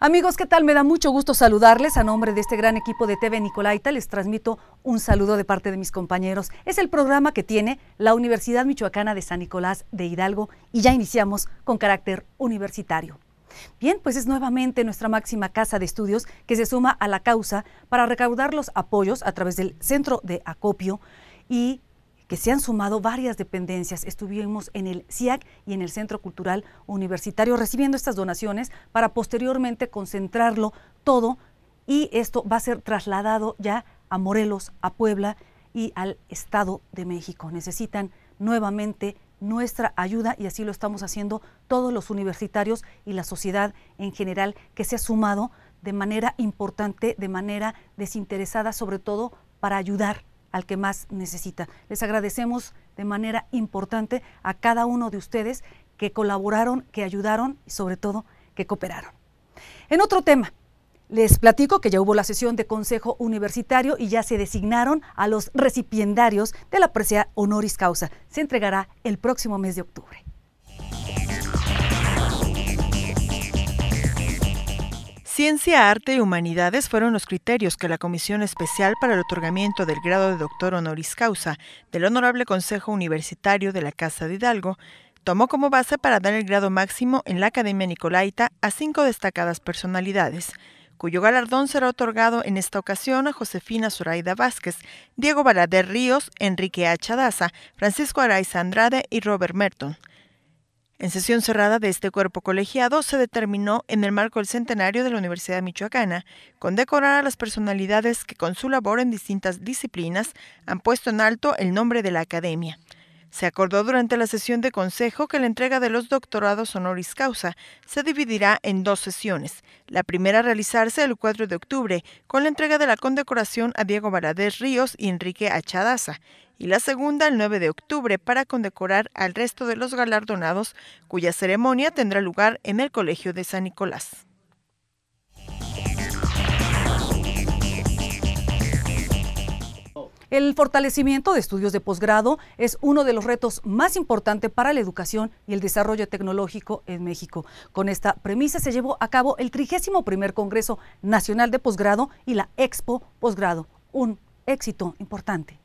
Amigos, ¿qué tal? Me da mucho gusto saludarles. A nombre de este gran equipo de TV Nicolaita les transmito un saludo de parte de mis compañeros. Es el programa que tiene la Universidad Michoacana de San Nicolás de Hidalgo y ya iniciamos con carácter universitario. Bien, pues es nuevamente nuestra máxima casa de estudios que se suma a la causa para recaudar los apoyos a través del Centro de Acopio y que se han sumado varias dependencias. Estuvimos en el CIAC y en el Centro Cultural Universitario recibiendo estas donaciones para posteriormente concentrarlo todo, y esto va a ser trasladado ya a Morelos, a Puebla y al Estado de México. Necesitan nuevamente nuestra ayuda y así lo estamos haciendo todos los universitarios y la sociedad en general, que se ha sumado de manera importante, de manera desinteresada, sobre todo para ayudar al que más necesita. Les agradecemos de manera importante a cada uno de ustedes que colaboraron, que ayudaron y sobre todo que cooperaron. En otro tema, les platico que ya hubo la sesión de Consejo Universitario y ya se designaron a los recipiendarios de la presea honoris causa. Se entregará el próximo mes de octubre. Ciencia, arte y humanidades fueron los criterios que la Comisión Especial para el otorgamiento del grado de doctor honoris causa del Honorable Consejo Universitario de la Casa de Hidalgo tomó como base para dar el grado máximo en la Academia Nicolaita a 5 destacadas personalidades, cuyo galardón será otorgado en esta ocasión a Josefina Zoraida Vázquez, Diego Balader Ríos, Enrique H. Daza, Francisco Araiza Andrade y Robert Merton. En sesión cerrada de este cuerpo colegiado se determinó, en el marco del centenario de la Universidad Michoacana, condecorar a las personalidades que con su labor en distintas disciplinas han puesto en alto el nombre de la Academia. Se acordó durante la sesión de consejo que la entrega de los doctorados honoris causa se dividirá en 2 sesiones. La primera a realizarse el 4 de octubre, con la entrega de la condecoración a Diego Balader Ríos y Enrique H. Daza, y la segunda el 9 de octubre para condecorar al resto de los galardonados, cuya ceremonia tendrá lugar en el Colegio de San Nicolás. El fortalecimiento de estudios de posgrado es uno de los retos más importantes para la educación y el desarrollo tecnológico en México. Con esta premisa se llevó a cabo el 31º Congreso Nacional de Posgrado y la Expo Posgrado, un éxito importante.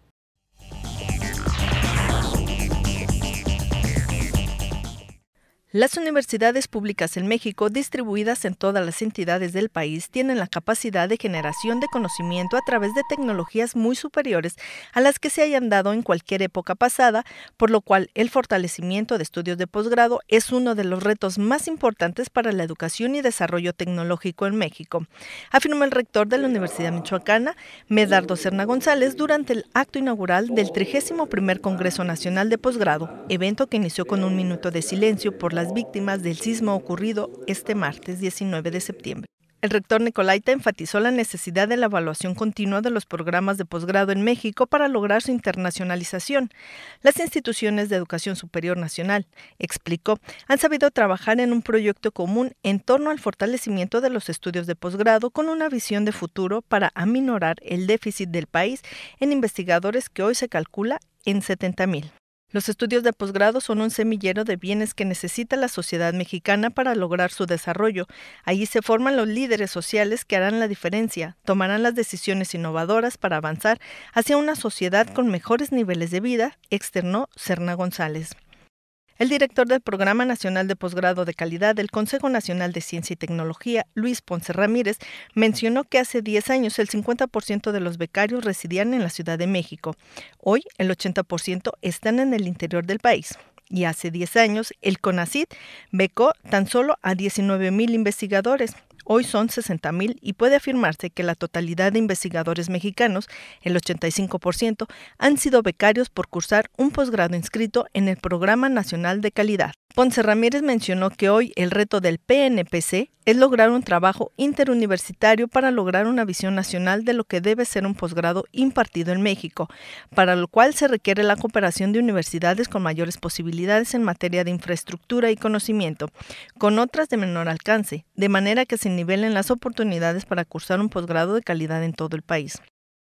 Las universidades públicas en México, distribuidas en todas las entidades del país, tienen la capacidad de generación de conocimiento a través de tecnologías muy superiores a las que se hayan dado en cualquier época pasada, por lo cual el fortalecimiento de estudios de posgrado es uno de los retos más importantes para la educación y desarrollo tecnológico en México, afirmó el rector de la Universidad Michoacana, Medardo Serna González, durante el acto inaugural del 31º Congreso Nacional de Posgrado, evento que inició con un minuto de silencio por las víctimas del sismo ocurrido este martes 19 de septiembre. El rector Nicolaita enfatizó la necesidad de la evaluación continua de los programas de posgrado en México para lograr su internacionalización. Las instituciones de educación superior nacional, explicó, han sabido trabajar en un proyecto común en torno al fortalecimiento de los estudios de posgrado con una visión de futuro para aminorar el déficit del país en investigadores que hoy se calcula en 70,000. Los estudios de posgrado son un semillero de bienes que necesita la sociedad mexicana para lograr su desarrollo. Allí se forman los líderes sociales que harán la diferencia, tomarán las decisiones innovadoras para avanzar hacia una sociedad con mejores niveles de vida, externó Serna González. El director del Programa Nacional de Posgrado de Calidad del Consejo Nacional de Ciencia y Tecnología, Luis Ponce Ramírez, mencionó que hace 10 años el 50% de los becarios residían en la Ciudad de México. Hoy el 80% están en el interior del país. Y hace 10 años el CONACYT becó tan solo a 19,000 investigadores. Hoy son 60,000 y puede afirmarse que la totalidad de investigadores mexicanos, el 85%, han sido becarios por cursar un posgrado inscrito en el Programa Nacional de Calidad. Ponce Ramírez mencionó que hoy el reto del PNPC es lograr un trabajo interuniversitario para lograr una visión nacional de lo que debe ser un posgrado impartido en México, para lo cual se requiere la cooperación de universidades con mayores posibilidades en materia de infraestructura y conocimiento, con otras de menor alcance, de manera que se nivelen las oportunidades para cursar un posgrado de calidad en todo el país.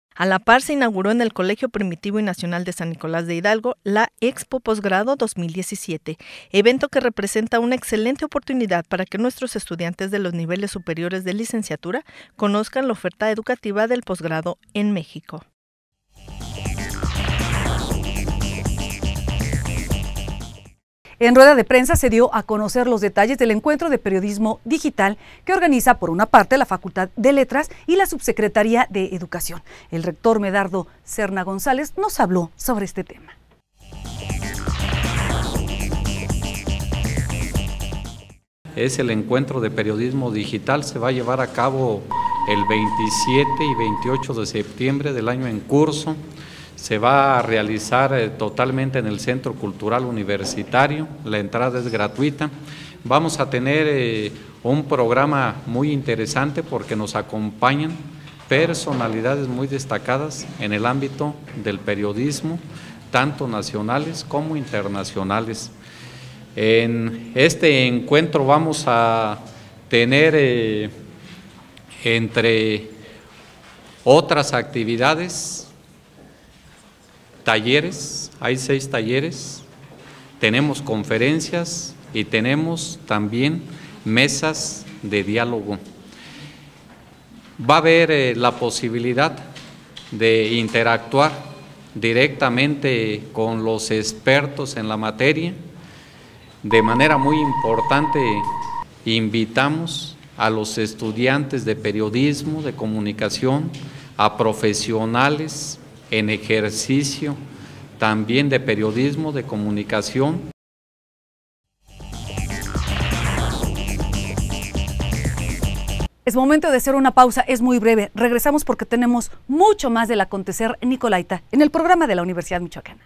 A la par se inauguró en el Colegio Primitivo y Nacional de San Nicolás de Hidalgo la Expo Posgrado 2017, evento que representa una excelente oportunidad para que nuestros estudiantes de los niveles superiores de licenciatura conozcan la oferta educativa del posgrado en México. En rueda de prensa se dio a conocer los detalles del encuentro de periodismo digital que organiza por una parte la Facultad de Letras y la Subsecretaría de Educación. El rector Medardo Serna González nos habló sobre este tema. Es el encuentro de periodismo digital, se va a llevar a cabo el 27 y 28 de septiembre del año en curso. Se va a realizar totalmente en el Centro Cultural Universitario, la entrada es gratuita. Vamos a tener un programa muy interesante porque nos acompañan personalidades muy destacadas en el ámbito del periodismo, tanto nacionales como internacionales. En este encuentro vamos a tener, entre otras actividades, talleres, hay 6 talleres, tenemos conferencias y tenemos también mesas de diálogo. Va a haber la posibilidad de interactuar directamente con los expertos en la materia. De manera muy importante, invitamos a los estudiantes de periodismo, de comunicación, a profesionales en ejercicio también de periodismo, de comunicación. Es momento de hacer una pausa, es muy breve. Regresamos porque tenemos mucho más del acontecer nicolaita en el programa de la Universidad Michoacana.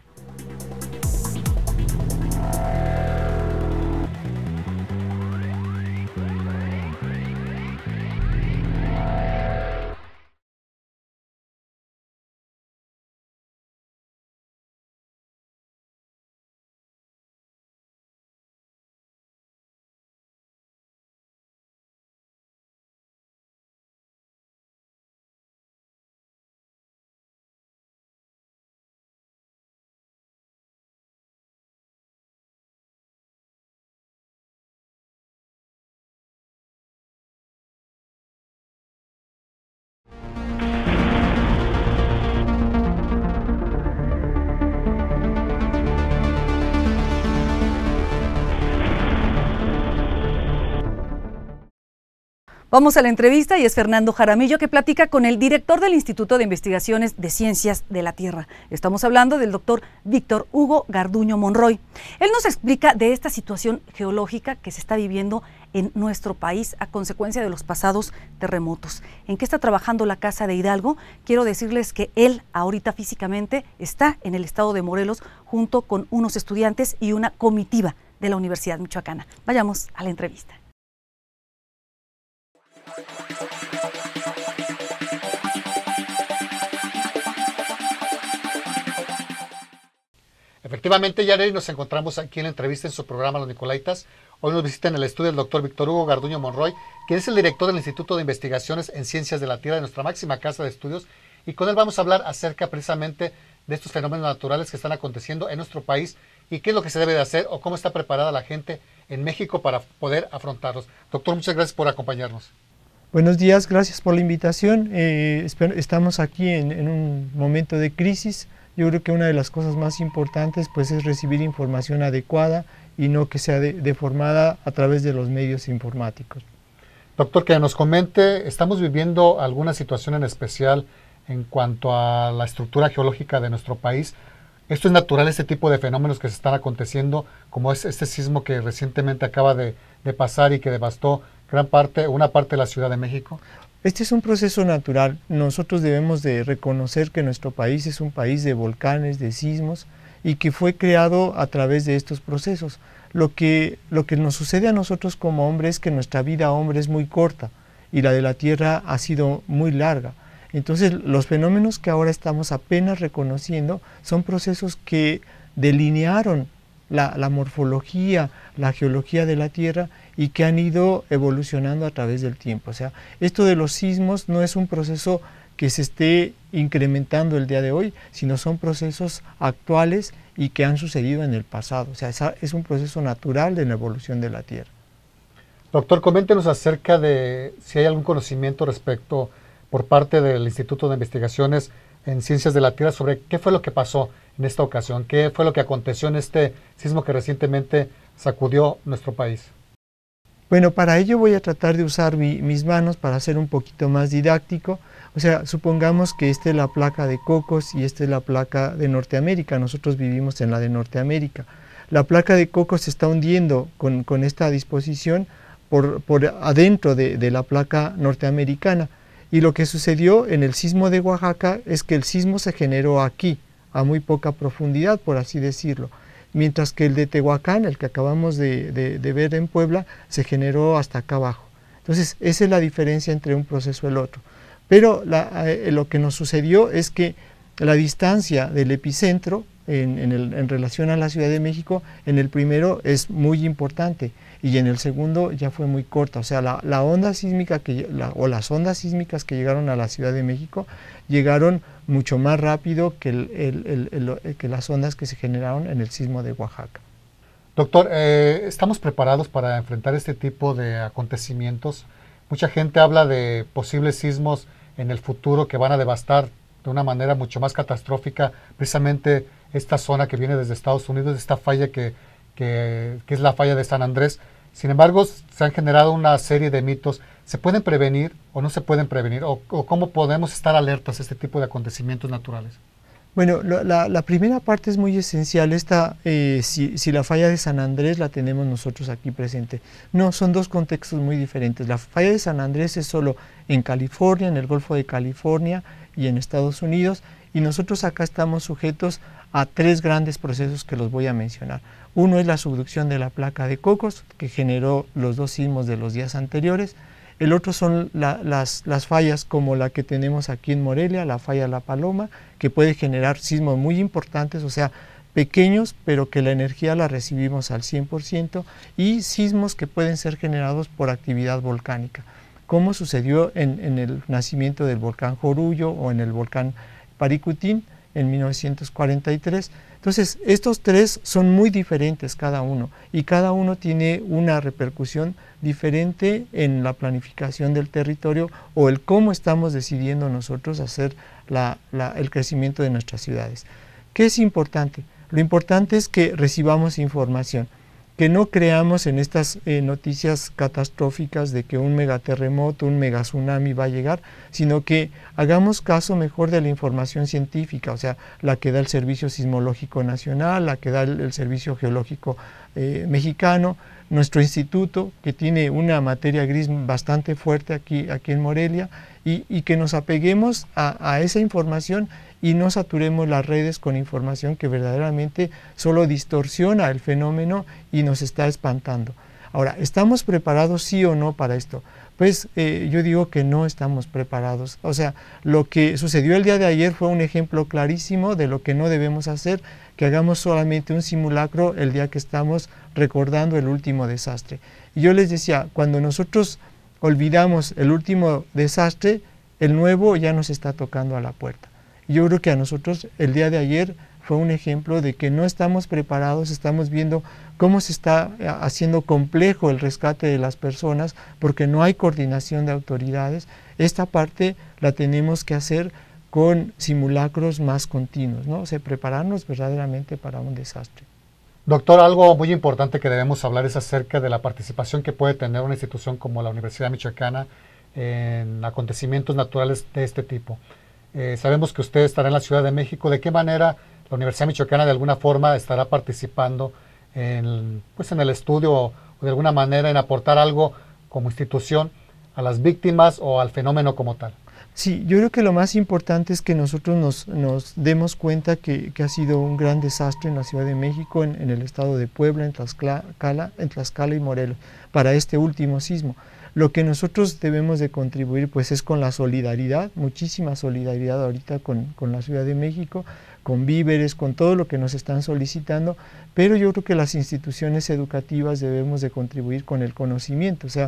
Vamos a la entrevista y es Fernando Jaramillo que platica con el director del Instituto de Investigaciones de Ciencias de la Tierra. Estamos hablando del doctor Víctor Hugo Garduño Monroy. Él nos explica de esta situación geológica que se está viviendo en nuestro país a consecuencia de los pasados terremotos. ¿En qué está trabajando la Casa de Hidalgo? Quiero decirles que él ahorita físicamente está en el estado de Morelos junto con unos estudiantes y una comitiva de la Universidad Michoacana. Vayamos a la entrevista. Efectivamente, Yareli, nos encontramos aquí en la entrevista en su programa Los Nicolaitas. Hoy nos visita en el estudio el doctor Víctor Hugo Garduño Monroy, quien es el director del Instituto de Investigaciones en Ciencias de la Tierra de nuestra máxima casa de estudios, y con él vamos a hablar acerca precisamente de estos fenómenos naturales que están aconteciendo en nuestro país y qué es lo que se debe de hacer o cómo está preparada la gente en México para poder afrontarlos. Doctor, muchas gracias por acompañarnos. Buenos días, gracias por la invitación. Estamos aquí en un momento de crisis. Yo creo que una de las cosas más importantes pues es recibir información adecuada y no que sea deformada a través de los medios informáticos. Doctor, que nos comente, ¿estamos viviendo alguna situación en especial en cuanto a la estructura geológica de nuestro país? ¿Esto es natural, este tipo de fenómenos que se están aconteciendo, como es este sismo que recientemente acaba de pasar y que devastó una parte de la Ciudad de México? Este es un proceso natural. Nosotros debemos de reconocer que nuestro país es un país de volcanes, de sismos, y que fue creado a través de estos procesos. Lo que nos sucede a nosotros como hombres es que nuestra vida hombre es muy corta y la de la Tierra ha sido muy larga. Entonces los fenómenos que ahora estamos apenas reconociendo son procesos que delinearon la morfología, la geología de la Tierra y que han ido evolucionando a través del tiempo. O sea, esto de los sismos no es un proceso que se esté incrementando el día de hoy, sino son procesos actuales y que han sucedido en el pasado. O sea, es un proceso natural de la evolución de la Tierra. Doctor, coméntenos acerca de si hay algún conocimiento respecto por parte del Instituto de Investigaciones en Ciencias de la Tierra sobre qué fue lo que pasó en esta ocasión, qué fue lo que aconteció en este sismo que recientemente sacudió nuestro país. Bueno, para ello voy a tratar de usar mis manos para ser un poquito más didáctico. O sea, supongamos que esta es la placa de Cocos y esta es la placa de Norteamérica. Nosotros vivimos en la de Norteamérica. La placa de Cocos se está hundiendo con esta disposición por adentro de la placa norteamericana. Y lo que sucedió en el sismo de Oaxaca es que el sismo se generó aquí, a muy poca profundidad, por así decirlo. Mientras que el de Tehuacán, el que acabamos de ver en Puebla, se generó hasta acá abajo. Entonces, esa es la diferencia entre un proceso y el otro. Pero lo que nos sucedió es que la distancia del epicentro en relación a la Ciudad de México, en el primero es muy importante y en el segundo ya fue muy corta. O sea, la onda sísmica las ondas sísmicas que llegaron a la Ciudad de México llegaron mucho más rápido que las ondas que se generaron en el sismo de Oaxaca. Doctor, ¿estamos preparados para enfrentar este tipo de acontecimientos? Mucha gente habla de posibles sismos en el futuro que van a devastar de una manera mucho más catastrófica precisamente esta zona que viene desde Estados Unidos, esta falla que es la falla de San Andrés. Sin embargo, se han generado una serie de mitos. ¿Se pueden prevenir o no se pueden prevenir? ¿O cómo podemos estar alertas a este tipo de acontecimientos naturales? Bueno, la primera parte es muy esencial. Si la falla de San Andrés la tenemos nosotros aquí presente. No, son dos contextos muy diferentes. La falla de San Andrés es solo en California, en el Golfo de California y en Estados Unidos, y nosotros acá estamos sujetos a tres grandes procesos que los voy a mencionar. Uno es la subducción de la placa de Cocos, que generó los dos sismos de los días anteriores. El otro son las fallas como la que tenemos aquí en Morelia, la falla La Paloma, que puede generar sismos muy importantes, o sea, pequeños, pero que la energía la recibimos al 100%, y sismos que pueden ser generados por actividad volcánica, como sucedió en el nacimiento del volcán Jorullo o en el volcán Paricutín en 1943. Entonces, estos tres son muy diferentes cada uno, y cada uno tiene una repercusión diferente en la planificación del territorio o el cómo estamos decidiendo nosotros hacer el crecimiento de nuestras ciudades. ¿Qué es importante? Lo importante es que recibamos información, que no creamos en estas noticias catastróficas de que un megaterremoto, un megatsunami va a llegar, sino que hagamos caso mejor de la información científica, o sea, la que da el Servicio Sismológico Nacional, la que da el Servicio Geológico Mexicano, nuestro instituto, que tiene una materia gris bastante fuerte aquí en Morelia, y que nos apeguemos a esa información y no saturemos las redes con información que verdaderamente solo distorsiona el fenómeno y nos está espantando. Ahora, ¿estamos preparados sí o no para esto? Pues yo digo que no estamos preparados. O sea, lo que sucedió el día de ayer fue un ejemplo clarísimo de lo que no debemos hacer, que hagamos solamente un simulacro el día que estamos recordando el último desastre. Y yo les decía, cuando nosotros olvidamos el último desastre, el nuevo ya nos está tocando a la puerta. Yo creo que a nosotros el día de ayer fue un ejemplo de que no estamos preparados, estamos viendo cómo se está haciendo complejo el rescate de las personas porque no hay coordinación de autoridades. Esta parte la tenemos que hacer con simulacros más continuos, ¿no? O sea, prepararnos verdaderamente para un desastre. Doctor, algo muy importante que debemos hablar es acerca de la participación que puede tener una institución como la Universidad Michoacana en acontecimientos naturales de este tipo. Sabemos que usted estará en la Ciudad de México. ¿De qué manera la Universidad Michoacana de alguna forma estará participando en el estudio o de alguna manera en aportar algo como institución a las víctimas o al fenómeno como tal? Sí, yo creo que lo más importante es que nosotros nos demos cuenta que ha sido un gran desastre en la Ciudad de México, en el estado de Puebla, en Tlaxcala y Morelos, para este último sismo. Lo que nosotros debemos de contribuir pues es con la solidaridad, muchísima solidaridad ahorita con la Ciudad de México, con víveres, con todo lo que nos están solicitando, pero yo creo que las instituciones educativas debemos de contribuir con el conocimiento. O sea,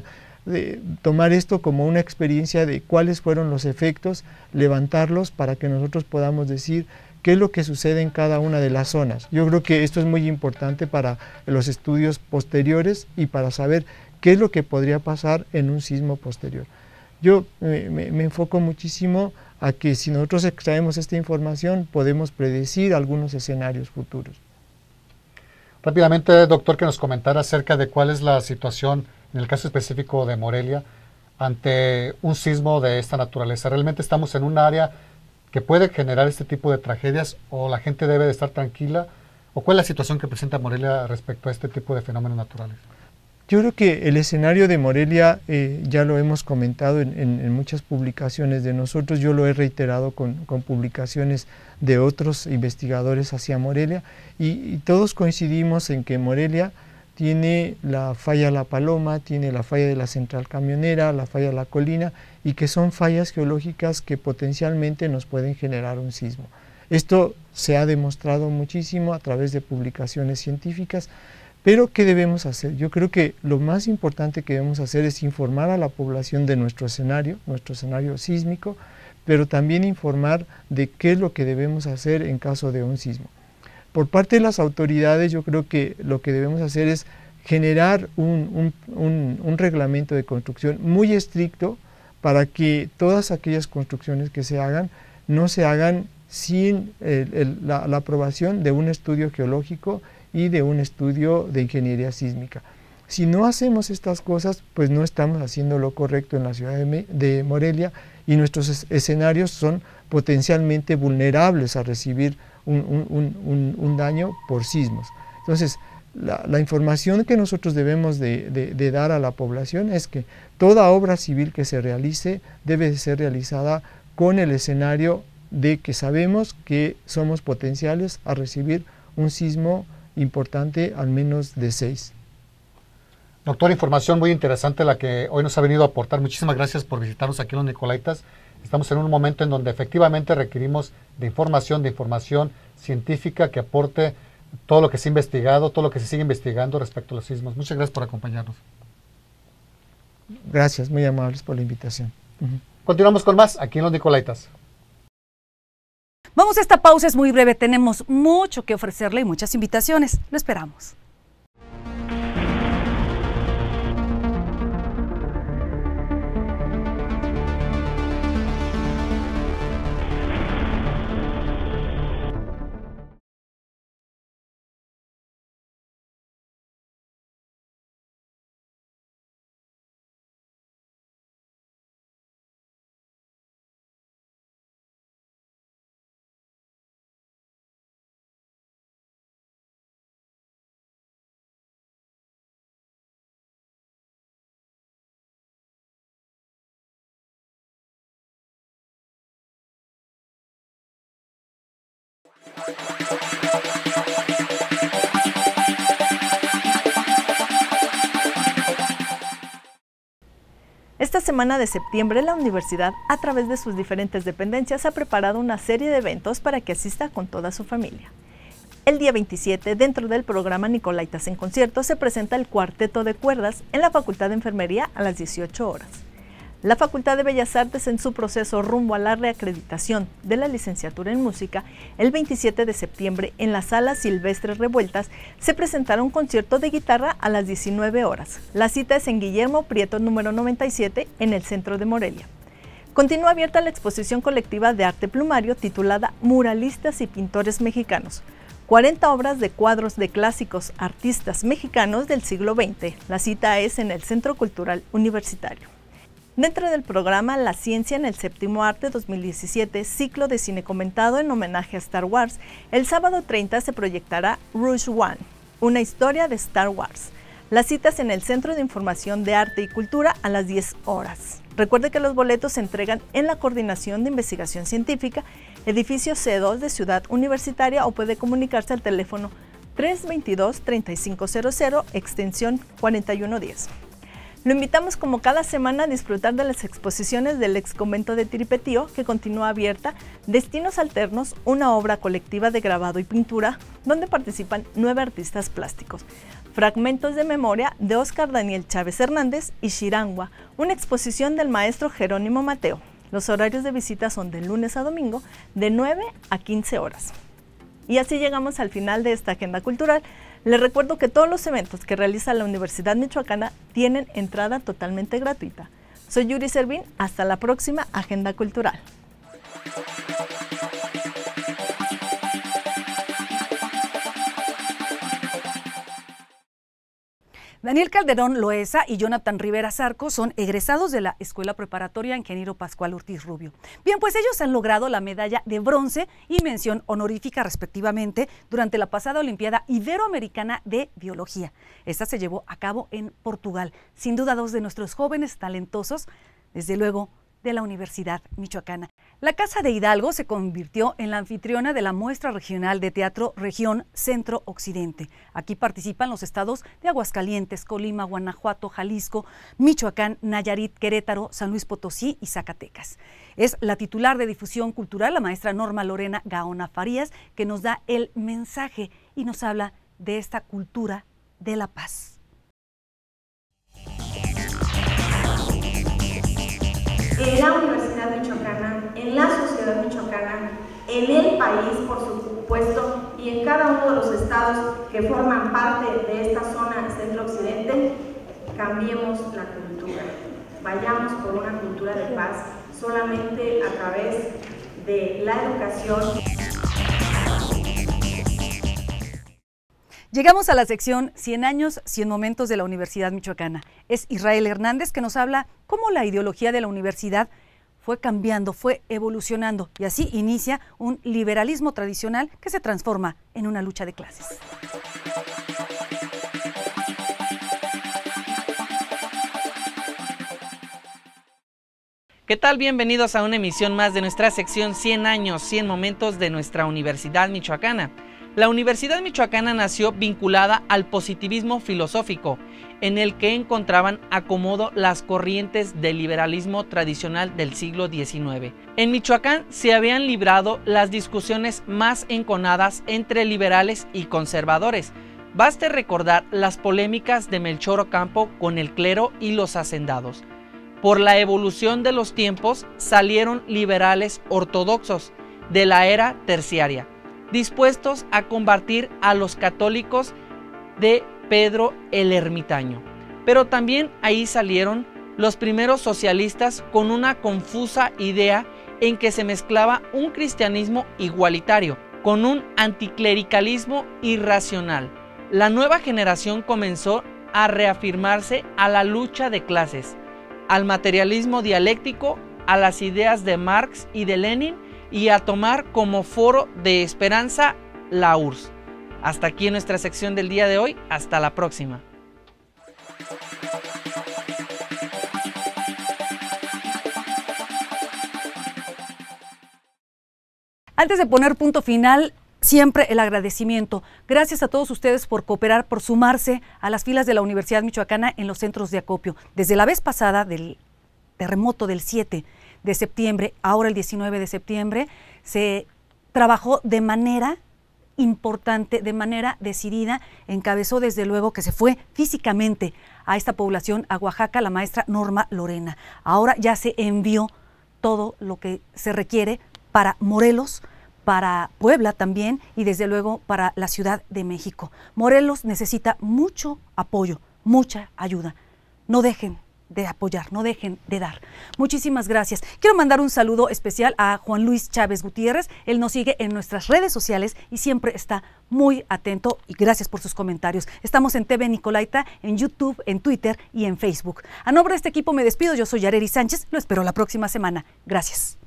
tomar esto como una experiencia de cuáles fueron los efectos, levantarlos para que nosotros podamos decir qué es lo que sucede en cada una de las zonas. Yo creo que esto es muy importante para los estudios posteriores y para saber qué es lo que podría pasar en un sismo posterior. Yo me enfoco muchísimo a que si nosotros extraemos esta información podemos predecir algunos escenarios futuros. Rápidamente, doctor, que nos comentara acerca de cuál es la situación en el caso específico de Morelia ante un sismo de esta naturaleza. ¿Realmente estamos en un área que puede generar este tipo de tragedias o la gente debe de estar tranquila? ¿O cuál es la situación que presenta Morelia respecto a este tipo de fenómenos naturales? Yo creo que el escenario de Morelia ya lo hemos comentado en muchas publicaciones de nosotros, yo lo he reiterado con publicaciones de otros investigadores hacia Morelia y todos coincidimos en que Morelia tiene la falla La Paloma, tiene la falla de la Central Camionera, la falla La Colina y que son fallas geológicas que potencialmente nos pueden generar un sismo. Esto se ha demostrado muchísimo a través de publicaciones científicas. Pero, ¿qué debemos hacer? Yo creo que lo más importante que debemos hacer es informar a la población de nuestro escenario sísmico, pero también informar de qué es lo que debemos hacer en caso de un sismo. Por parte de las autoridades, yo creo que lo que debemos hacer es generar un reglamento de construcción muy estricto para que todas aquellas construcciones que se hagan no se hagan sin la aprobación de un estudio geológico y de un estudio de ingeniería sísmica. Si no hacemos estas cosas, pues no estamos haciendo lo correcto en la ciudad de Morelia y nuestros escenarios son potencialmente vulnerables a recibir un daño por sismos. Entonces, la información que nosotros debemos de dar a la población es que toda obra civil que se realice debe de ser realizada con el escenario de que sabemos que somos potenciales a recibir un sismo importante, al menos de 6. Doctor, información muy interesante la que hoy nos ha venido a aportar. Muchísimas gracias por visitarnos aquí en Los Nicolaitas. Estamos en un momento en donde efectivamente requerimos de información científica que aporte todo lo que se ha investigado, todo lo que se sigue investigando respecto a los sismos. Muchas gracias por acompañarnos. Gracias, muy amables por la invitación. Continuamos con más aquí en Los Nicolaitas. Vamos a esta pausa, es muy breve, tenemos mucho que ofrecerle y muchas invitaciones. Lo esperamos. Esta semana de septiembre, la universidad, a través de sus diferentes dependencias, ha preparado una serie de eventos para que asista con toda su familia. El día 27, dentro del programa Nicolaitas en Concierto, se presenta el Cuarteto de Cuerdas en la Facultad de Enfermería a las 18 horas. La Facultad de Bellas Artes, en su proceso rumbo a la reacreditación de la licenciatura en música, el 27 de septiembre en la Sala Silvestre Revueltas se presentará un concierto de guitarra a las 19 horas. La cita es en Guillermo Prieto número 97 en el centro de Morelia. Continúa abierta la exposición colectiva de arte plumario titulada Muralistas y Pintores Mexicanos. 40 obras de cuadros de clásicos artistas mexicanos del siglo XX. La cita es en el Centro Cultural Universitario. Dentro del programa La Ciencia en el Séptimo Arte 2017, ciclo de cine comentado en homenaje a Star Wars, el sábado 30 se proyectará Rogue One, una historia de Star Wars. Las citas en el Centro de Información de Arte y Cultura a las 10 horas. Recuerde que los boletos se entregan en la Coordinación de Investigación Científica, edificio C2 de Ciudad Universitaria, o puede comunicarse al teléfono 322-3500, extensión 4110. Lo invitamos como cada semana a disfrutar de las exposiciones del ex convento de Tiripetío, que continúa abierta, Destinos Alternos, una obra colectiva de grabado y pintura, donde participan 9 artistas plásticos. Fragmentos de memoria de Óscar Daniel Chávez Hernández y Shirangua, una exposición del maestro Jerónimo Mateo. Los horarios de visita son de lunes a domingo, de 9 a 15 horas. Y así llegamos al final de esta agenda cultural. Les recuerdo que todos los eventos que realiza la Universidad Michoacana tienen entrada totalmente gratuita. Soy Yuri Servín, hasta la próxima Agenda Cultural. Daniel Calderón Loesa y Jonathan Rivera Zarco son egresados de la Escuela Preparatoria Ingeniero Pascual Ortiz Rubio. Bien, pues ellos han logrado la medalla de bronce y mención honorífica respectivamente durante la pasada Olimpiada Iberoamericana de Biología. Esta se llevó a cabo en Portugal. Sin duda, dos de nuestros jóvenes talentosos, desde luego, de la Universidad Michoacana. La Casa de Hidalgo se convirtió en la anfitriona de la muestra regional de teatro Región Centro Occidente. Aquí participan los estados de Aguascalientes, Colima, Guanajuato, Jalisco, Michoacán, Nayarit, Querétaro, San Luis Potosí y Zacatecas. Es la titular de difusión cultural, la maestra Norma Lorena Gaona Farías, que nos da el mensaje y nos habla de esta cultura de la paz. En la Universidad Michoacana, en la sociedad michoacana, en el país, por supuesto, y en cada uno de los estados que forman parte de esta zona centro-occidente, cambiemos la cultura. Vayamos por una cultura de paz solamente a través de la educación. Llegamos a la sección 100 años, 100 momentos de la Universidad Michoacana. Es Israel Hernández que nos habla cómo la ideología de la universidad fue cambiando, fue evolucionando y así inicia un liberalismo tradicional que se transforma en una lucha de clases. ¿Qué tal? Bienvenidos a una emisión más de nuestra sección 100 años, 100 momentos de nuestra Universidad Michoacana. La Universidad Michoacana nació vinculada al positivismo filosófico, en el que encontraban acomodo las corrientes del liberalismo tradicional del siglo XIX. En Michoacán se habían librado las discusiones más enconadas entre liberales y conservadores. Baste recordar las polémicas de Melchor Ocampo con el clero y los hacendados. Por la evolución de los tiempos salieron liberales ortodoxos de la era terciaria, dispuestos a combatir a los católicos de Pedro el Ermitaño. Pero también ahí salieron los primeros socialistas con una confusa idea en que se mezclaba un cristianismo igualitario con un anticlericalismo irracional. La nueva generación comenzó a reafirmarse a la lucha de clases, al materialismo dialéctico, a las ideas de Marx y de Lenin, y a tomar como foro de esperanza la URSS. Hasta aquí nuestra sección del día de hoy. Hasta la próxima. Antes de poner punto final, siempre el agradecimiento. Gracias a todos ustedes por cooperar, por sumarse a las filas de la Universidad Michoacana en los centros de acopio. Desde la vez pasada del terremoto del 7 de septiembre, ahora el 19 de septiembre, se trabajó de manera importante, de manera decidida. Encabezó desde luego que se fue físicamente a esta población, a Oaxaca, la maestra Norma Lorena. Ahora ya se envió todo lo que se requiere para Morelos, para Puebla también y desde luego para la Ciudad de México. Morelos necesita mucho apoyo, mucha ayuda. No dejen de apoyar, no dejen de dar. Muchísimas gracias. Quiero mandar un saludo especial a Juan Luis Chávez Gutiérrez. Él nos sigue en nuestras redes sociales y siempre está muy atento y gracias por sus comentarios. Estamos en TV Nicolaita, en YouTube, en Twitter y en Facebook. A nombre de este equipo me despido. Yo soy Yareli Sánchez. Lo espero la próxima semana. Gracias.